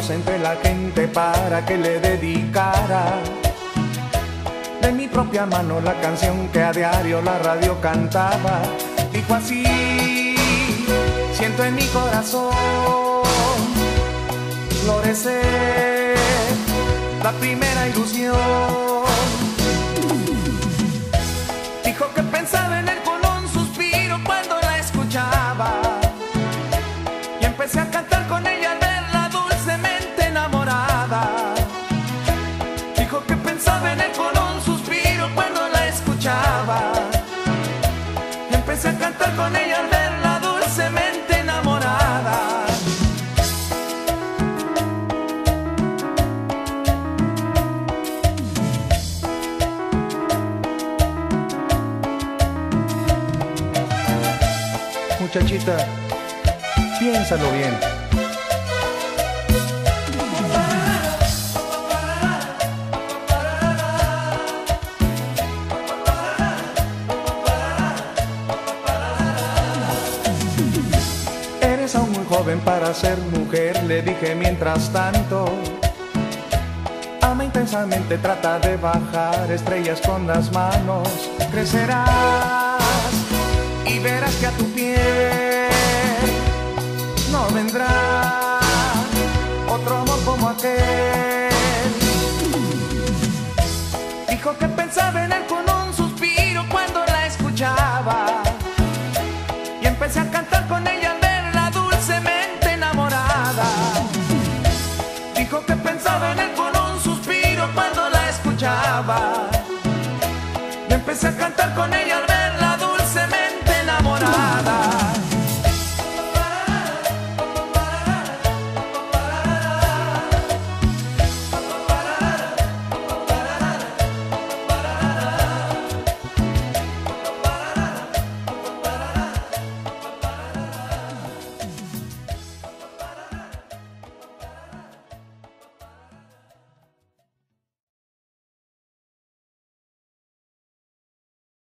voz entre la gente para que le dedicara de mi propia mano la canción que a diario la radio cantaba. Dijo así: siento en mi corazón florecer la primera ilusión. Dijo que pensaba en él con un suspiro cuando la escuchaba, y empecé a cantar con ella al verla dulcemente enamorada. Dijo que pensaba en él con un suspiro cuando la escuchaba, y empecé a cantar con ella al verla dulcemente enamorada. Muchachita, piénsalo bien. Eres aún muy joven para ser mujer, le dije mientras tanto. Ama intensamente, trata de bajar estrellas con las manos. Crecerás y verás que a tu piel no vendrá otro amor como aquel. Dijo que pensaba en él con un suspiro cuando la escuchaba, y empecé a cantar con ella al verla dulcemente enamorada. Dijo que pensaba en él con un suspiro cuando la escuchaba, y empecé a cantar con ella al